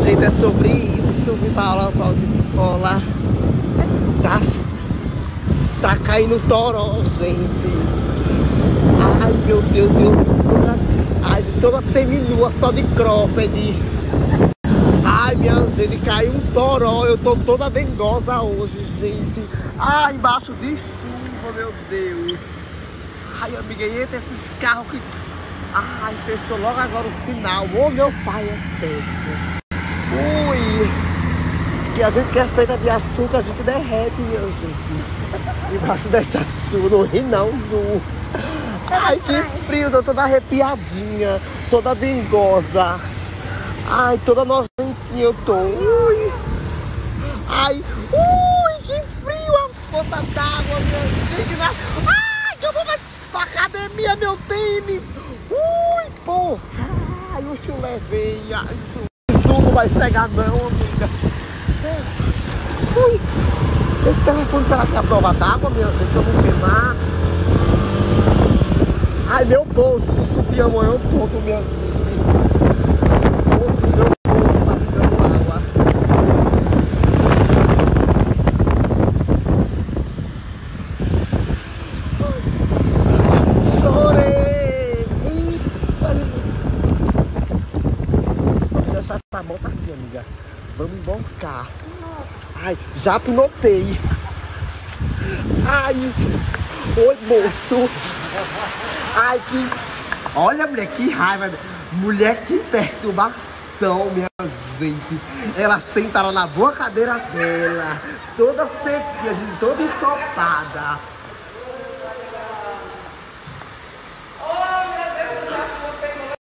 gente, é sobre isso. Vim pra aula de escola. Tá caindo toró, gente. Ai, meu Deus, toda seminua, só de cropped. Ai, minha gente, caiu um toró. Eu tô toda dengosa hoje, gente. Ai, embaixo de chuva, meu Deus. Ai, amiga, entra esses carros que... Ai, fechou logo agora o sinal. Ô, meu pai é perto. Ui. Que a gente que é feita de açúcar, a gente derrete, minha gente. Embaixo dessa chuva, não ri não, Zu. Ai, que frio, tô toda arrepiadinha, toda dengosa. Ai, toda nojentinha eu tô. Ui. Ai, ui, que frio, as poças d'água, minha gente. Ai, que eu vou pra academia, meu tênis. Ui, porra. Ai, o chulé vem. Ai, Zu não vai chegar não, amiga. Ui. Esse telefone, será que é a prova d'água, minha gente, pra eu não queimar? Ai, meu bolso de sutiã amanhã todo, minha gente. Meu bolso tá ficando água. Chorei! Vamos deixar essa moto aqui, amiga. Vamos emboncar. Ai, já pinotei. Ai, oi, moço. Ai, que... Olha, mulher, que raiva. Mulher, que perturbação, minha gente. Ela senta lá na boa cadeira dela, toda sequinha, gente, toda ensopada.